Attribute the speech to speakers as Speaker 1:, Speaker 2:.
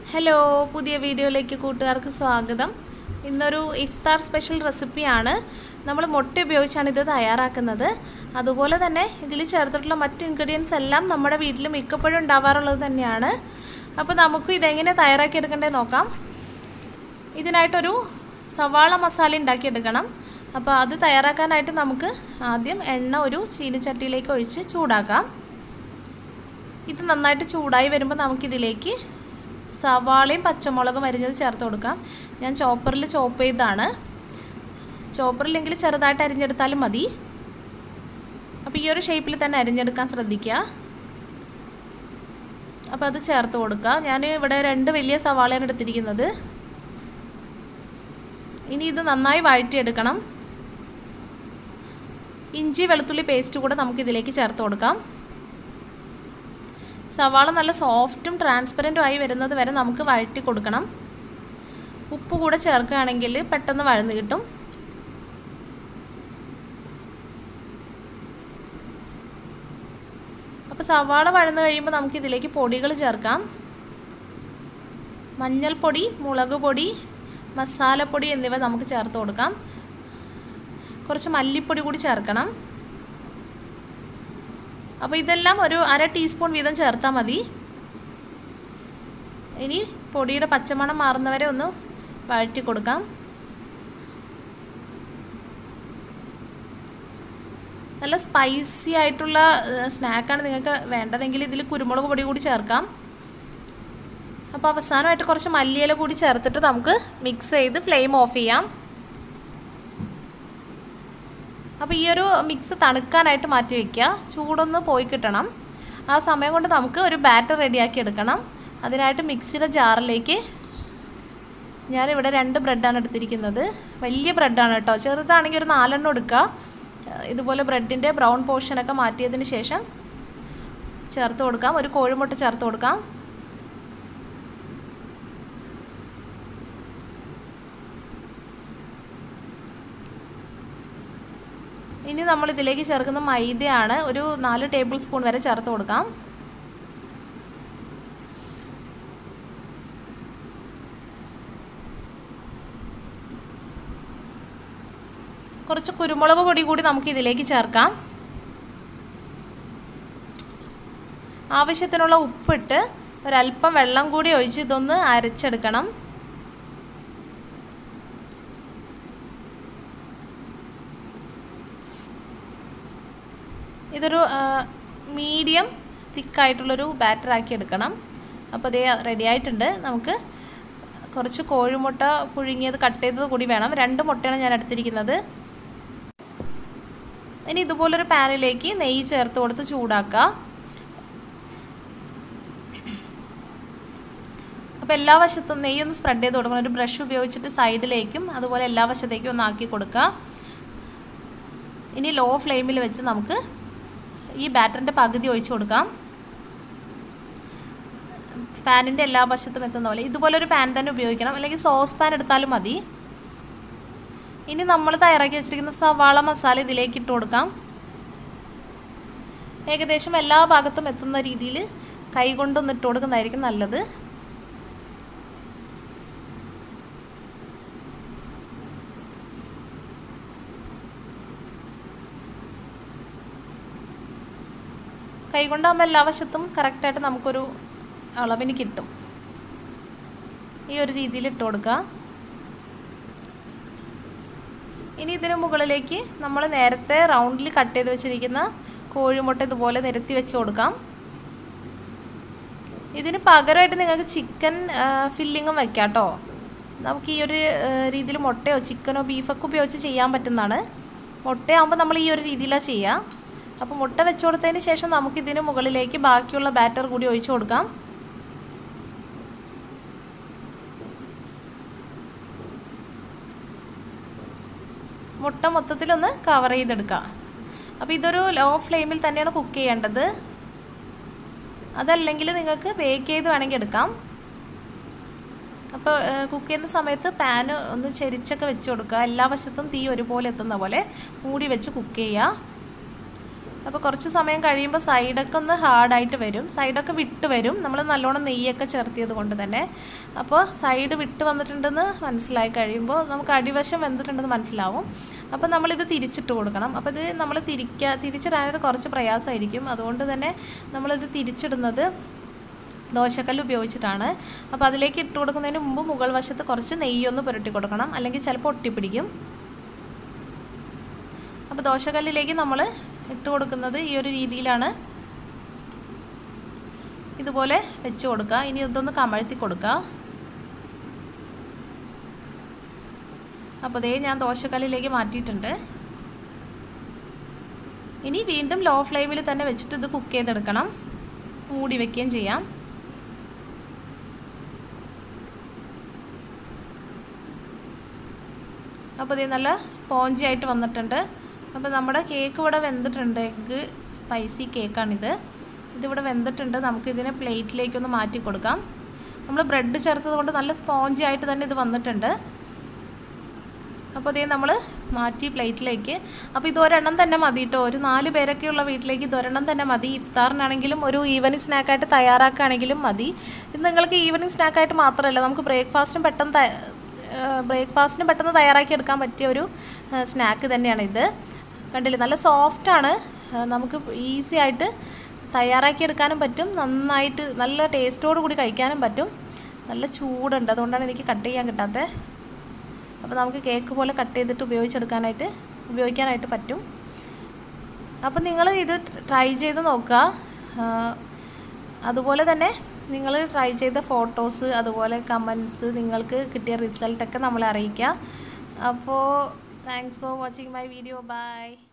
Speaker 1: Hello, പുതിയ വീഡിയോയിലേക്ക് കൂട്ടുകാർക്ക് സ്വാഗതം. ഇന്നൊരു ഇഫ്താർ സ്പെഷ്യൽ റെസിപ്പിയാണ്. നമ്മൾ മുട്ട ഉപയോഗിച്ചാണ് ഇത് തയ്യാറാക്കുന്നത്. അതുപോലെ തന്നെ ഇതിൽ ചേർത്തിട്ടുള്ള മറ്റ് ഇൻഗ്രീഡിയൻസ് എല്ലാം നമ്മുടെ വീട്ടിൽ മിക്കപ്പോഴും ഉണ്ടാവാറുള്ളത് തന്നെയാണ്. അപ്പോൾ നമുക്ക് ഇതെങ്ങനെ തയ്യാറാക്കിയെടുക്കേണ്ടത് നോക്കാം. ഇതിനായിട്ടൊരു സവാള മസാല ഉണ്ടാക്കിയെടുക്കണം. അപ്പോൾ അത് തയ്യാറാക്കാനായിട്ട് നമുക്ക് ആദ്യം എണ്ണ ഒരു ചീനിച്ചട്ടിയിലേക്ക് ഒഴിച്ച് ചൂടാക്കാം. ഇത് നന്നായിട്ട് ചൂടായി വരുമ്പോൾ നമുക്കിതിലേക്ക് സവാളയും പച്ചമുളകും അരിഞ്ഞത് ചേർത്ത് കൊടുക്കാം. ഞാൻ ചോപ്പറിൽ ചോപ്പ് ചെയ്താണ്. ചോപ്പറില്ലെങ്കിൽ ചെറുതായിട്ട് അരിഞ്ഞെടുത്താലും മതി. അപ്പോൾ ഈ ഒരു ഷേപ്പിൽ തന്നെ അരിഞ്ഞെടുക്കാൻ ശ്രദ്ധിക്കുക. അപ്പോൾ അത് ചേർത്ത് കൊടുക്കുക. ഞാൻ ഇവിടെ 2 വലിയ സവാളയാണ് എടുത്തിരിക്കുന്നത്. ഇനി ഇത് നന്നായി വഴറ്റിയെടുക്കണം. ഇഞ്ചി വെളുത്തുള്ളി പേസ്റ്റ് കൂടെ നമുക്കിതിലേക്ക് ചേർത്ത് കൊടുക്കാം. സവാള നല്ല സോഫ്റ്റും ട്രാൻസ്പെറൻറ്റും ആയി വരുന്നത് വരെ നമുക്ക് വഴറ്റി കൊടുക്കണം. ഉപ്പ് കൂടെ ചേർക്കുകയാണെങ്കിൽ പെട്ടെന്ന് വഴന്ന് കിട്ടും. അപ്പോൾ സവാള വഴന്ന് കഴിയുമ്പോൾ നമുക്കിതിലേക്ക് പൊടികൾ ചേർക്കാം. മഞ്ഞൾപ്പൊടി, മുളക് പൊടി, മസാലപ്പൊടി എന്നിവ നമുക്ക് ചേർത്ത് കൊടുക്കാം. കുറച്ച് മല്ലിപ്പൊടി കൂടി ചേർക്കണം. അപ്പോൾ ഇതെല്ലാം ഒരു 1/2 ടീസ്പൂൺ വീതം ചേർത്താൽ മതി. ഇനി പൊടിയുടെ പച്ചമണം മാറുന്നവരെ ഒന്ന് വഴറ്റി കൊടുക്കാം. നല്ല സ്പൈസി ആയിട്ടുള്ള സ്നാക്കാണ് നിങ്ങൾക്ക് വേണ്ടതെങ്കിൽ ഇതിൽ കുരുമുളക് പൊടി കൂടി ചേർക്കാം. അപ്പോൾ അവസാനമായിട്ട് കുറച്ച് മല്ലിയില കൂടി ചേർത്തിട്ട് നമുക്ക് മിക്സ് ചെയ്ത് ഫ്ലെയിം ഓഫ് ചെയ്യാം. അപ്പോൾ ഈ ഒരു മിക്സ് തണുക്കാനായിട്ട് മാറ്റി വയ്ക്കുക. ചൂടൊന്ന് പോയി കിട്ടണം. ആ സമയം കൊണ്ട് നമുക്ക് ഒരു ബാറ്റർ റെഡിയാക്കി എടുക്കണം. അതിനായിട്ട് മിക്സിയുടെ ജാറിലേക്ക് ഞാനിവിടെ 2 ബ്രെഡാണ് എടുത്തിരിക്കുന്നത്. വലിയ ബ്രെഡാണ് കേട്ടോ. ചെറുതാണെങ്കിൽ ഒരു 4 എണ്ണം എടുക്കുക. ഇതുപോലെ ബ്രെഡിൻ്റെ ബ്രൗൺ പോർഷനൊക്കെ മാറ്റിയതിന് ശേഷം ചേർത്ത് കൊടുക്കാം. ഒരു കോഴിമുട്ട ചേർത്ത് കൊടുക്കാം. ഇനി നമ്മൾ ഇതിലേക്ക് ചേർക്കുന്ന മൈദയാണ്. ഒരു 4 ടേബിൾ സ്പൂൺ വരെ ചേർത്ത് കൊടുക്കാം. കുറച്ച് കുരുമുളക് പൊടി കൂടി നമുക്ക് ഇതിലേക്ക് ചേർക്കാം. ആവശ്യത്തിനുള്ള ഉപ്പിട്ട് ഒരല്പം വെള്ളം കൂടി ഒഴിച്ച് ഇതൊന്ന് അരച്ചെടുക്കണം. ഇതൊരു മീഡിയം തിക്കായിട്ടുള്ളൊരു ബാറ്റർ ആക്കി എടുക്കണം. അപ്പോൾ ഇത് റെഡി ആയിട്ടുണ്ട്. നമുക്ക് കുറച്ച് കോഴിമുട്ട പുഴുങ്ങിയത് കട്ട് ചെയ്തത് കൂടി വേണം. 2 മുട്ടയാണ് ഞാൻ എടുത്തിരിക്കുന്നത്. ഇനി ഇതുപോലൊരു പാനിലേക്ക് നെയ്യ് ചേർത്ത് കൊടുത്ത് ചൂടാക്കുക. അപ്പോൾ എല്ലാ വശത്തും നെയ്യൊന്ന് സ്പ്രെഡ് ചെയ്ത് കൊടുക്കണം. ഒരു ബ്രഷ് ഉപയോഗിച്ചിട്ട് സൈഡിലേക്കും അതുപോലെ എല്ലാ വശത്തേക്കും ഒന്ന് ആക്കി കൊടുക്കുക. ഇനി ലോ ഫ്ലെയിമിൽ വെച്ച് നമുക്ക് ഈ ബാറ്ററിൻ്റെ പകുതി ഒഴിച്ചു കൊടുക്കാം. പാനിൻ്റെ എല്ലാ വശത്തും എത്തുന്ന പോലെ ഇതുപോലൊരു പാൻ തന്നെ ഉപയോഗിക്കണം. അല്ലെങ്കിൽ സോസ് പാൻ എടുത്താലും മതി. ഇനി നമ്മൾ തയ്യാറാക്കി വെച്ചിരിക്കുന്ന സവാള മസാല ഇതിലേക്ക് ഇട്ട് കൊടുക്കാം. ഏകദേശം എല്ലാ ഭാഗത്തും എത്തുന്ന രീതിയിൽ കൈ കൊണ്ടൊന്ന് ഇട്ട് കൊടുക്കുന്നതായിരിക്കും നല്ലത്. കൈകൊണ്ടാകുമ്പോൾ എല്ലാ വശത്തും കറക്റ്റായിട്ട് നമുക്കൊരു അളവിന് കിട്ടും. ഈ ഒരു രീതിയിൽ ഇട്ട് കൊടുക്കുക. ഇനി ഇതിന് മുകളിലേക്ക് നമ്മൾ നേരത്തെ റൗണ്ടിൽ കട്ട് ചെയ്ത് വെച്ചിരിക്കുന്ന കോഴിമുട്ട ഇതുപോലെ നിരത്തി വെച്ച് കൊടുക്കാം. ഇതിന് പകരമായിട്ട് നിങ്ങൾക്ക് ചിക്കൻ ഫില്ലിങ്ങും വെക്കാം കേട്ടോ. നമുക്ക് ഈ ഒരു രീതിയിൽ മുട്ടയോ ചിക്കനോ ബീഫൊക്കെ ഉപയോഗിച്ച് ചെയ്യാൻ പറ്റുന്നതാണ്. മുട്ടയാകുമ്പോൾ നമ്മൾ ഈ ഒരു രീതിയിലാണ് ചെയ്യുക. അപ്പോൾ മുട്ട വെച്ച് കൊടുത്തതിന് ശേഷം നമുക്കിതിന് മുകളിലേക്ക് ബാക്കിയുള്ള ബാറ്റർ കൂടി ഒഴിച്ചു കൊടുക്കാം. മുട്ട മൊത്തത്തിലൊന്ന് കവർ ചെയ്തെടുക്കുക. അപ്പോൾ ഇതൊരു ലോ ഫ്ലെയിമിൽ തന്നെയാണ് കുക്ക് ചെയ്യേണ്ടത്. അതല്ലെങ്കിൽ നിങ്ങൾക്ക് ബേക്ക് ചെയ്ത് വേണമെങ്കിൽ എടുക്കാം. അപ്പോൾ കുക്ക് ചെയ്യുന്ന സമയത്ത് പാന് ഒന്ന് ചെരിച്ചൊക്കെ വെച്ച് കൊടുക്കുക. എല്ലാ വശത്തും തീ ഒരുപോലെ എത്തുന്ന പോലെ മൂടി വെച്ച് കുക്ക് ചെയ്യുക. അപ്പോൾ കുറച്ച് സമയം കഴിയുമ്പോൾ സൈഡൊക്കെ ഒന്ന് ഹാർഡായിട്ട് വരും, സൈഡൊക്കെ വിട്ട് വരും, നമ്മൾ നല്ലോണം നെയ്യൊക്കെ ചേർത്തിയത് കൊണ്ട് തന്നെ. അപ്പോൾ സൈഡ് വിട്ട് വന്നിട്ടുണ്ടെന്ന് മനസ്സിലായി കഴിയുമ്പോൾ നമുക്ക് അടിവശം വെന്തിട്ടുണ്ടെന്ന് മനസ്സിലാവും. അപ്പോൾ നമ്മളിത് തിരിച്ചിട്ട് കൊടുക്കണം. അപ്പോൾ ഇത് നമ്മൾ തിരിച്ചിടാനായിട്ട് കുറച്ച് പ്രയാസമായിരിക്കും. അതുകൊണ്ട് തന്നെ നമ്മളിത് തിരിച്ചിടുന്നത് ദോശക്കല്ല് ഉപയോഗിച്ചിട്ടാണ്. അപ്പോൾ അതിലേക്ക് ഇട്ട് കൊടുക്കുന്നതിന് മുമ്പ് മുകൾ വശത്ത് കുറച്ച് നെയ്യൊന്ന് പുരട്ടി കൊടുക്കണം, അല്ലെങ്കിൽ ചിലപ്പോൾ ഒട്ടിപ്പിടിക്കും. അപ്പോൾ ദോശക്കല്ലിലേക്ക് നമ്മൾ ഇട്ട് കൊടുക്കുന്നത് ഈ ഒരു രീതിയിലാണ്. ഇതുപോലെ വെച്ച് കൊടുക്കുക. ഇനി ഇതൊന്ന് കമഴ്ത്തി കൊടുക്കുക. അപ്പോൾ ഞാൻ ദോശക്കല്ലിലേക്ക് മാറ്റിയിട്ടുണ്ട്. ഇനി വീണ്ടും ലോ ഫ്ലെയിമിൽ തന്നെ വെച്ചിട്ട് ഇത് കുക്ക് ചെയ്തെടുക്കണം. മൂടി വയ്ക്കുകയും ചെയ്യാം. അപ്പോൾ ഇത് നല്ല സ്പോഞ്ചി ആയിട്ട് വന്നിട്ടുണ്ട്. അപ്പോൾ നമ്മുടെ കേക്ക് ഇവിടെ വെന്തിട്ടുണ്ട്. എഗ്ഗ് സ്പൈസി കേക്കാണിത്. ഇതിവിടെ വെന്തിട്ടുണ്ട്. നമുക്കിതിനെ പ്ലേറ്റിലേക്കൊന്ന് മാറ്റി കൊടുക്കാം. നമ്മൾ ബ്രെഡ് ചേർത്തത് കൊണ്ട് നല്ല സ്പോഞ്ചി ആയിട്ട് തന്നെ ഇത് വന്നിട്ടുണ്ട്. അപ്പോൾ ഇതേ നമ്മൾ മാറ്റി പ്ലേറ്റിലേക്ക്. അപ്പോൾ ഇതൊരെണ്ണം തന്നെ മതി കേട്ടോ. ഒരു 4 പേരൊക്കെയുള്ള വീട്ടിലേക്ക് ഇതൊരെണ്ണം തന്നെ മതി. ഇഫ്താറിനാണെങ്കിലും ഒരു ഈവനിങ് സ്നാക്കായിട്ട് തയ്യാറാക്കുകയാണെങ്കിലും മതി. ഇത് നിങ്ങൾക്ക് ഈവനിങ് സ്നാക്കായിട്ട് മാത്രമല്ല, നമുക്ക് ബ്രേക്ക്ഫാസ്റ്റിനും പെട്ടെന്ന് തയ്യാറാക്കി എടുക്കാൻ പറ്റിയ ഒരു സ്നാക്ക് തന്നെയാണ് ഇത്. കണ്ടില്ലേ, നല്ല സോഫ്റ്റാണ്. നമുക്ക് ഈസി ആയിട്ട് തയ്യാറാക്കി എടുക്കാനും പറ്റും, നന്നായിട്ട് നല്ല ടേസ്റ്റോട് കൂടി കഴിക്കാനും പറ്റും. നല്ല ചൂടുണ്ട്, അതുകൊണ്ടാണ് എനിക്ക് കട്ട് ചെയ്യാൻ കിട്ടാത്തത്. അപ്പോൾ നമുക്ക് കേക്ക് പോലെ കട്ട് ചെയ്തിട്ട് ഉപയോഗിക്കാനായിട്ട് പറ്റും. അപ്പോൾ നിങ്ങൾ ഇത് ട്രൈ ചെയ്ത് നോക്കുക. അതുപോലെ തന്നെ നിങ്ങൾ ട്രൈ ചെയ്ത ഫോട്ടോസ്, അതുപോലെ കമൻറ്റ്സ്, നിങ്ങൾക്ക് കിട്ടിയ റിസൾട്ടൊക്കെ നമ്മളെ അറിയിക്കുക. അപ്പോൾ thanks for watching my video. By.